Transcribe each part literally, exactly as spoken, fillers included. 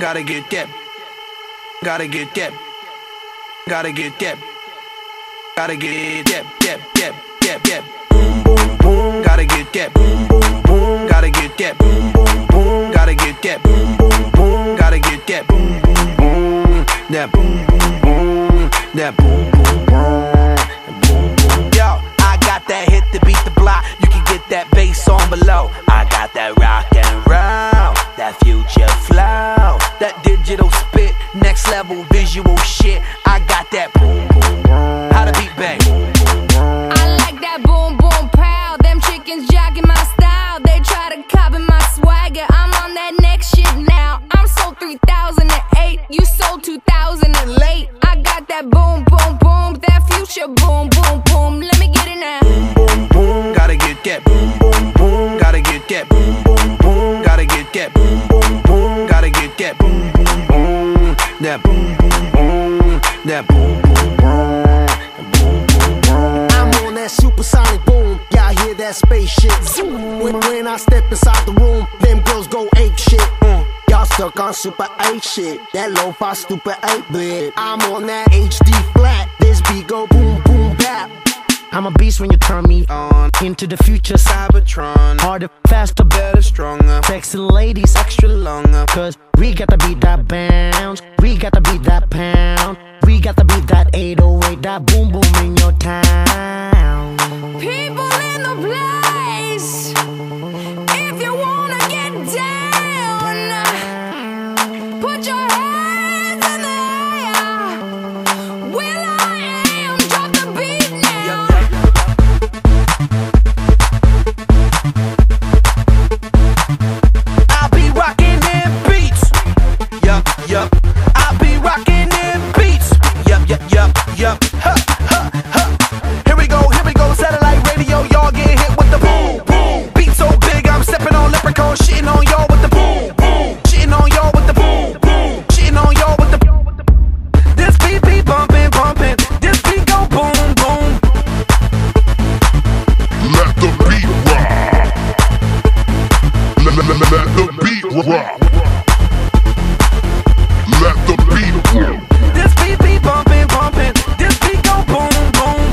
Gotta get that. Gotta get that. Gotta get that. Gotta get that. That. That. That. That. Boom, boom, boom. Gotta get that. Boom, boom, boom. Gotta get that. Boom, boom, boom. Gotta get that. Boom, boom, boom. Gotta get that. Boom, boom, boom. That boom, boom, boom. That boom, boom, boom. Yo, I got that hit to beat the block. You can get that bass on below. I got that rock and roll, that future flow, that digital spit, next level visual shit. I got that boom, boom, boom. How the beat bang? I like that boom, boom, pow. Them chickens jacking my style. They try to copy my swagger. I'm on that next shit now. I'm sold three thousand eight. You sold two thousand late. I got that boom, boom, boom. That future boom, boom, boom. Let me get it now. Boom, boom, boom. Gotta get that. Boom, boom, boom. Gotta get that. Boom, boom, boom. Gotta get that. Boom, boom, boom. Gotta get that. Boom, boom, boom. That boom, boom, boom. That boom, boom, boom. I'm on that supersonic boom. Y'all hear that spaceship zoom. When, when I step inside the room, them girls go ape shit. Mm. Y'all stuck on super eight shit. That lo-fi stupid eight bit. I'm on that H D flat. This beat go boom boom bap. I'm a beast when you turn me on. Into the future, Cybertron. Harder, faster, better, stronger. Sexy ladies, extra longer. Cause we got to beat that bounce. We got to beat that pound. We got to beat that eight oh eight. That boom boom in your town. People in the place, if you wanna get down, put your hands in the air. Will I am, drop the beat now. I'll be rocking them beats. Yup, yup. I'll be rocking them beats. Yup, yup, yup, yup. Huh, huh, huh. Here we go, here we go. Satellite radio, y'all get hit with the boom, boom. Beat so big, I'm stepping on leprechaun, shitting on y'all with the boom, boom. Shitting on y'all with the boom, boom. Shitting on y'all with the. This beat be bumping, bumping. This beat go boom, boom. Let the beat rock. Let, let, let, let the beat rock. Let the beat rock. This beat be bumping, bumping. This beat go boom, boom.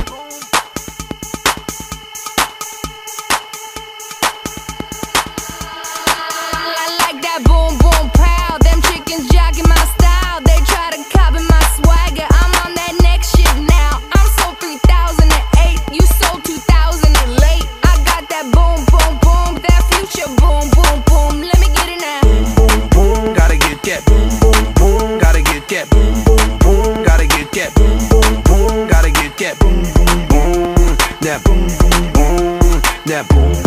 I like that boom, boom, pow. Them chickens jacking my style. They try to copy my swagger. I'm on that next shit now. I'm sold three thousand eight. You sold two thousand late. I got that boom, boom, boom. That future boom, boom, boom. Let me get it now. Boom, boom, boom. Gotta get that. Boom, boom, boom. Gotta get that. Boom, boom, boom. Gotta get that. Boom, boom, boom. Gotta get that. Boom, boom, boom. That boom, boom, boom. That boom.